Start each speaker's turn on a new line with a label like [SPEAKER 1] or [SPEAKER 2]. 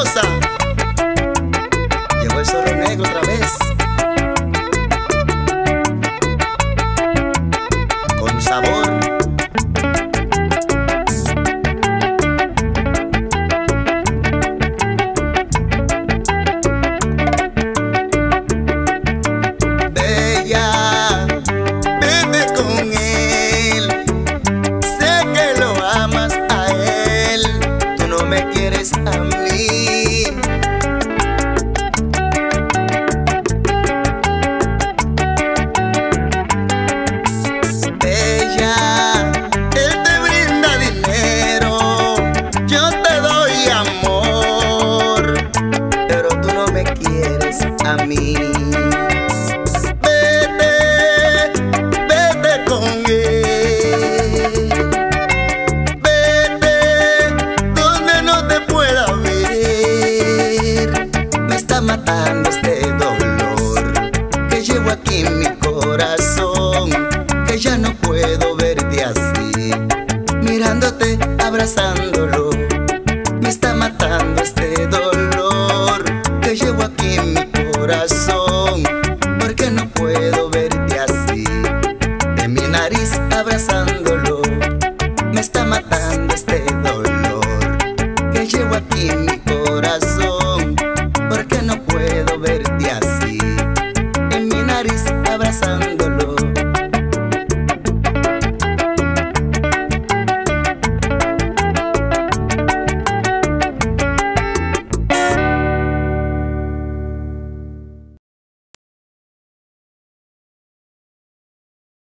[SPEAKER 1] Mendoza. Llegó el Zorro Negro otra vez, con sabor. Bella, vete con él, sé que lo amas a él, tú no me quieres a mí. Bella, él te brinda dinero, yo te doy amor, pero tú no me quieres a mí. Vete, vete con él, vete donde no te pueda ver. Me está matando este dolor que llevo aquí en mi corazón, que ya no puedo verte así, mirándote, abrazándolo. Me está matando este dolor que llevo aquí en mi corazón, porque no puedo verte así, en mi nariz abrazándolo. Me está matando este dolor que llevo aquí en mi corazón, porque no puedo verte así, en mi nariz abrazando.